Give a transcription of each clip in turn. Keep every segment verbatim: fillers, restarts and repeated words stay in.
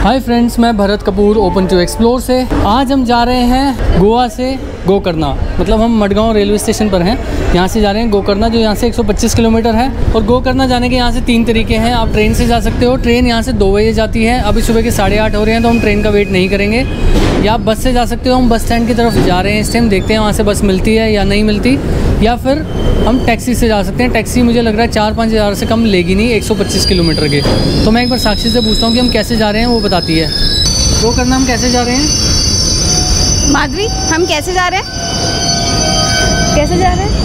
हाय friends, मैं Bharat Kapoor open to explore से। आज हम जा रहे हैं गोवा से गोकर्णा, मतलब हम मडगांव रेलवे स्टेशन पर हैं। यहाँ से जा रहे हैं गोकर्णा, जो यहाँ से एक सौ पच्चीस किलोमीटर है। और गोकर्णा जाने के यहाँ से तीन तरीके हैं। आप ट्रेन से जा सकते हो, ट्रेन यहाँ से दो बजे जाती है। अभी सुबह के साढ़े आठ हो रहे हैं तो हम ट्रेन का वेट नहीं करेंगे। या आप बस से जा सकते हो। हम बस स्टैंड की तरफ जा रहे हैं इस टाइम, देखते हैं वहाँ से बस मिलती है या नहीं मिलती। या फिर हम टैक्सी से जा सकते हैं। टैक्सी मुझे लग रहा है चार पाँच हज़ार से कम लेगी नहीं, एक सौ पच्चीस किलोमीटर के। तो मैं एक बार साक्षी से पूछता हूँ कि हम कैसे जा रहे हैं, वो बताती है। गोकर्णा हम कैसे जा रहे हैं? माधवी, हम कैसे जा रहे हैं? कैसे जा रहे हैं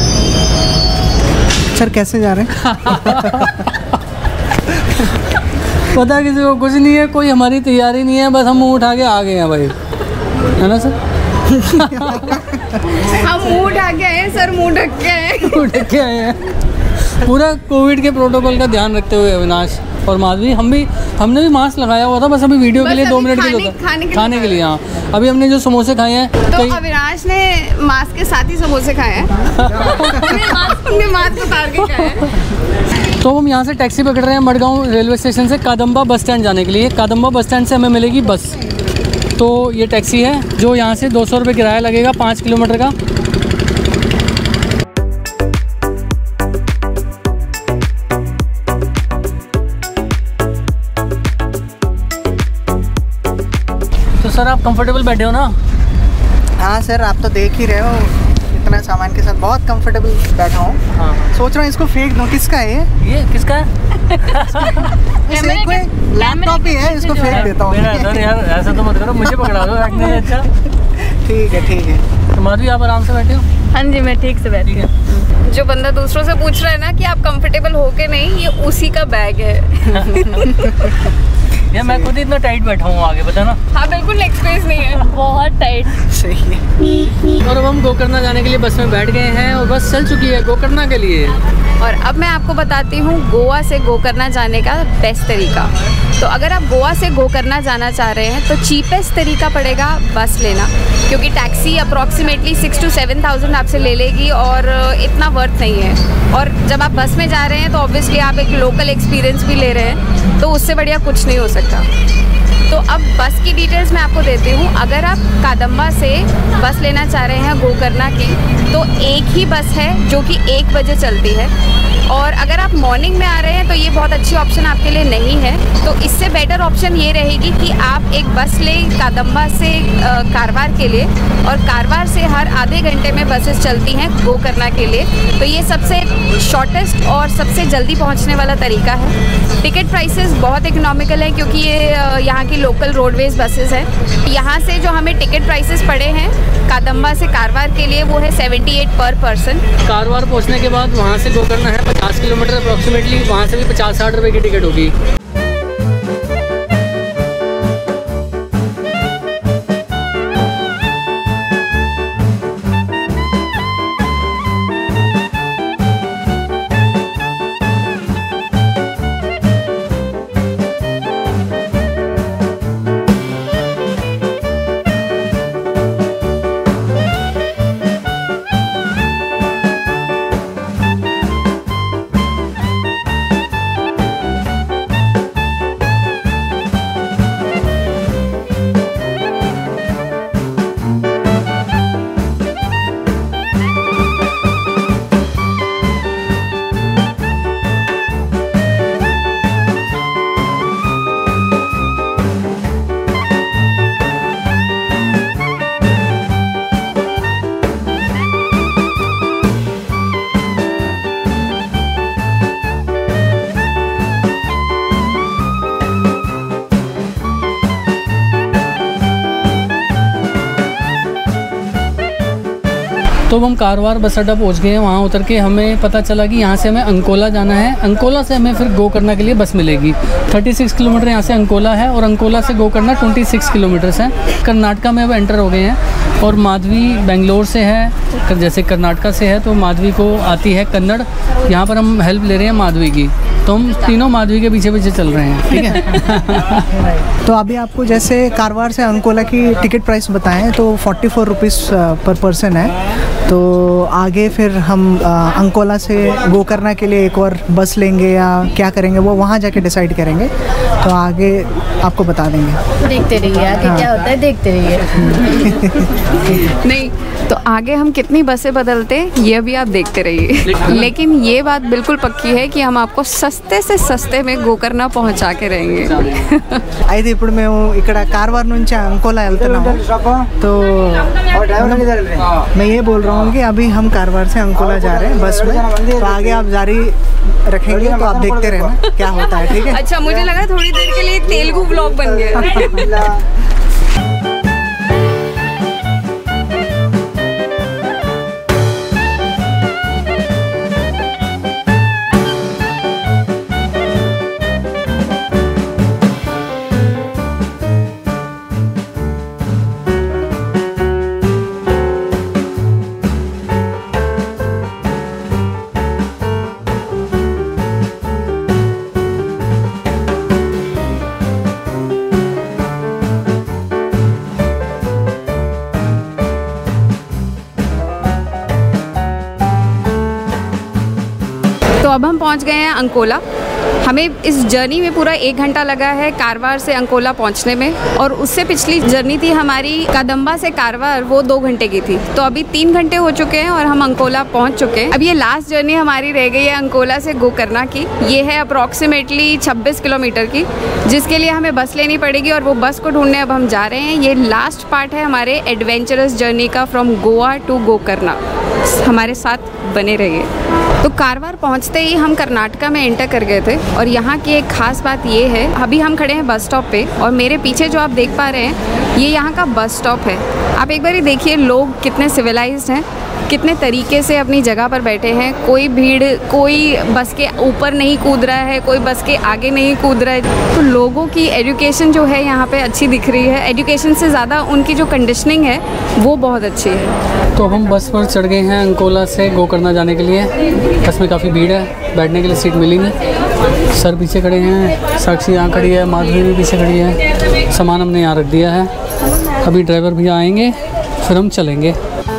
सर? कैसे जा रहे हैं? पता किसी को कुछ नहीं है, कोई हमारी तैयारी नहीं है, बस हम मुँह उठा के आ गए हैं भाई, है ना सर? हम मुँह उठा के आए हैं सर, मुँह ढक के आए हैं। मुँह ढक के आए हैं पूरा कोविड के प्रोटोकॉल का ध्यान रखते हुए। अविनाश और माधवी, हम भी हमने भी मास्क लगाया हुआ था, बस अभी वीडियो के लिए दो मिनट के लिए होता खाने के खाने के लिए। हाँ, अभी हमने जो समोसे खाए हैं तो अविनाश ने मास्क के साथ ही समोसे खाए हैं। उन्हें मास्क उतार के खाए हैं। तो हम यहाँ से टैक्सी पकड़ रहे हैं मडगांव रेलवे स्टेशन से कादम्बा बस स्टैंड जाने के लिए। कादम्बा बस स्टैंड से हमें मिलेगी बस। तो ये टैक्सी है जो यहाँ से दो सौ रुपये किराया लगेगा पाँच किलोमीटर का। तो सर, आप कंफर्टेबल बैठे हो ना? हाँ सर, आप तो देख ही रहे हो, इतना सामान के साथ बहुत कंफर्टेबल बैठा हूँ। हाँ। सोच रहा हूँ इसको फेंक दूँ। किसका है ये? ये किसका है? लैपटॉप ही है, इसको फेंक देता हूँ। यार ऐसा तो मत करो, मुझे पकड़ा दो। अच्छा ठीक है ठीक है। तो माधवी, आप आराम से बैठे हो? हाँ जी, मैं ठीक से बैठी हूँ। जो बंदा दूसरों से पूछ रहा है ना कि आप कंफर्टेबल हो के नहीं, ये उसी का बैग है। यार मैं खुद इतना टाइट बैठा हूँ आगे, पता ना? हाँ बिल्कुल, लेग स्पेस नहीं है, बहुत टाइट। सही है। और अब हम गोकर्णा जाने के लिए बस में बैठ गए हैं और बस चल चुकी है गोकर्णा के लिए। और अब मैं आपको बताती हूँ गोवा से गोकर्णा जाने का बेस्ट तरीका। तो अगर आप गोवा से गोकर्णा जाना चाह रहे हैं तो चीपेस्ट तरीका पड़ेगा बस लेना, क्योंकि taxi approximately six to seven thousand आपसे ले लेगी और इतना वर्थ नहीं है। और जब आप बस में जा रहे हैं तो ऑब्वियसली आप एक लोकल एक्सपीरियंस भी ले रहे हैं, तो उससे बढ़िया कुछ नहीं हो सकता। तो अब बस की डिटेल्स मैं आपको देती हूँ। अगर आप कादम्बा से बस लेना चाह रहे हैं गोकर्णा की, तो एक ही बस है जो कि एक बजे चलती है। और अगर आप मॉर्निंग में आ रहे हैं तो ये बहुत अच्छी ऑप्शन आपके लिए नहीं है। तो इससे बेटर ऑप्शन ये रहेगी कि आप एक बस लें कादम्बा से कारवार के लिए, और कारवार से हर आधे घंटे में बसेस चलती हैं गोकर्णा के लिए। तो ये सबसे शॉर्टेस्ट और सबसे जल्दी पहुंचने वाला तरीका है। टिकट प्राइसेस बहुत इकोनॉमिकल है, क्योंकि ये यहाँ की लोकल रोडवेज बसेस हैं। यहाँ से जो हमें टिकट प्राइसेस पड़े हैं कादम्बा से कारवार के लिए, वो है seventy eight per person. Karwar पहुँचने के बाद वहाँ से गोकर्णा है पचास किलोमीटर अप्रॉक्सीमेटली, वहाँ से भी पचास साठ रुपये की टिकट होगी। तो हम कारवार बस अड्डा पहुँच गए हैं। वहाँ उतर के हमें पता चला कि यहाँ से हमें अंकोला जाना है। अंकोला से हमें फिर गोकर्णा के लिए बस मिलेगी। छत्तीस किलोमीटर यहाँ से अंकोला है और अंकोला से गोकर्णा छब्बीस किलोमीटर्स है। कर्नाटका में अब एंटर हो गए हैं। और माधवी बेंगलोर से है, जैसे कर्नाटका से है, तो माधवी को आती है कन्नड़। यहाँ पर हम हेल्प ले रहे हैं माधवी की, तो हम तीनों माधवी के पीछे पीछे चल रहे हैं, ठीक है। तो अभी आपको जैसे कारवार से अंकोला की टिकट प्राइस बताएं तो forty four rupees per person है। तो आगे फिर हम आ, अंकोला से गोकर्णा के लिए एक और बस लेंगे या क्या करेंगे वो वहाँ जाके डिसाइड करेंगे। तो आगे आपको बता देंगे। देखते रहिए आगे हाँ। क्या होता है, देखते रहिए। नहीं तो आगे हम कितनी बसें बदलते हैं ये भी आप देखते रहिए, लेकिन ये बात बिल्कुल पक्की है कि हम आपको सस्ते से सस्ते में गोकर्णा पहुंचा के रहेंगे। అయితే ఇప్పుడు మేము ఇక్కడ कारवार నుంచి अंकोला వెళ్తున్నాము। तो मैं ये बोल रहा हूँ कि अभी हम कारवार से अंकोला जा रहे हैं बस में। तो आगे आप जारी रखेंगे तो आप देखते रहना क्या होता है, ठीक है? अच्छा, मुझे लगा थोड़ी देर के लिए तेलुगु ब्लॉग बन गया। तो अब हम पहुंच गए हैं अंकोला। हमें इस जर्नी में पूरा एक घंटा लगा है कारवार से अंकोला पहुंचने में, और उससे पिछली जर्नी थी हमारी कदम्बा से कारवार, वो दो घंटे की थी। तो अभी तीन घंटे हो चुके हैं और हम अंकोला पहुंच चुके हैं। अब ये लास्ट जर्नी हमारी रह गई है अंकोला से गोकर्णा की। ये है अप्रॉक्सीमेटली छब्बीस किलोमीटर की, जिसके लिए हमें बस लेनी पड़ेगी और वो बस को ढूंढने अब हम जा रहे हैं। ये लास्ट पार्ट है हमारे एडवेंचरस जर्नी का फ्रॉम गोवा टू गोकर्णा। हमारे साथ बने रहिए। तो कारवार पहुंचते ही हम कर्नाटका में एंटर कर गए थे, और यहाँ की एक ख़ास बात ये है, अभी हम खड़े हैं बस स्टॉप पे, और मेरे पीछे जो आप देख पा रहे हैं ये यहाँ का बस स्टॉप है। आप एक बार देखिए लोग कितने सिविलाइज्ड हैं, कितने तरीके से अपनी जगह पर बैठे हैं। कोई भीड़, कोई बस के ऊपर नहीं कूद रहा है, कोई बस के आगे नहीं कूद रहा है। तो लोगों की एजुकेशन जो है यहाँ पे अच्छी दिख रही है। एजुकेशन से ज़्यादा उनकी जो कंडीशनिंग है वो बहुत अच्छी है। तो हम बस पर चढ़ गए हैं अंकोला से गोकर्णा जाने के लिए। बस में काफ़ी भीड़ है, बैठने के लिए सीट मिली नहीं। सर पीछे खड़े हैं, साक्षी यहाँ खड़ी है, माधुरी भी पीछे खड़ी है। सामान हमने यहाँ रख दिया है। अभी ड्राइवर भैया आएंगे फिर हम चलेंगे।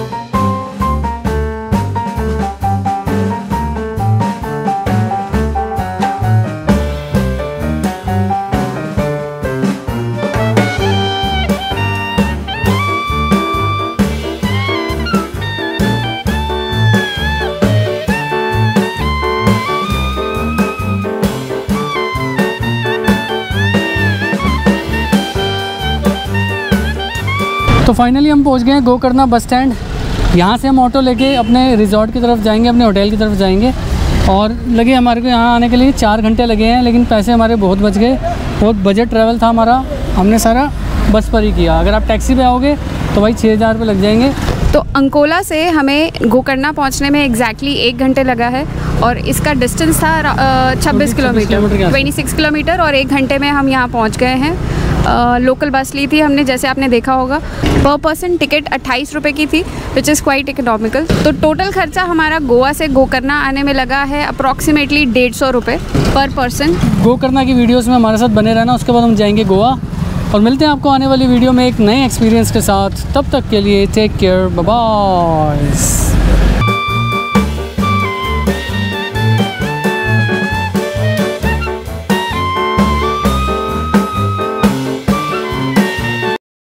तो फाइनली हम पहुंच गए हैं गोकर्णा बस स्टैंड। यहाँ से हम ऑटो लेके अपने रिजॉर्ट की तरफ जाएंगे, अपने होटल की तरफ जाएंगे। और लगे हमारे को यहाँ आने के लिए चार घंटे लगे हैं, लेकिन पैसे हमारे बहुत बच गए। बहुत बजट ट्रैवल था हमारा, हमने सारा बस पर ही किया। अगर आप टैक्सी पे आओगे तो भाई छः हज़ार रुपये लग जाएंगे। तो अंकोला से हमें गोकर्णा पहुंचने में एग्जैक्टली एक घंटे लगा है, और इसका डिस्टेंस था छब्बीस किलोमीटर, छब्बीस किलोमीटर, और एक घंटे में हम यहाँ पहुँच गए हैं। लोकल बस ली थी हमने, जैसे आपने देखा होगा। पर पर्सन टिकट अट्ठाईस रुपये की थी, विच इज़ क्वाइट इकोनॉमिकल। तो टोटल खर्चा हमारा गोवा से गोकर्णा आने में लगा है अप्रॉक्सीमेटली डेढ़ सौ रुपये पर पर्सन। गोकर्णा की वीडियोस में हमारे साथ बने रहना, उसके बाद हम जाएंगे गोवा, और मिलते हैं आपको आने वाली वीडियो में एक नए एक्सपीरियंस के साथ। तब तक के लिए टेक केयर, बाय बाय।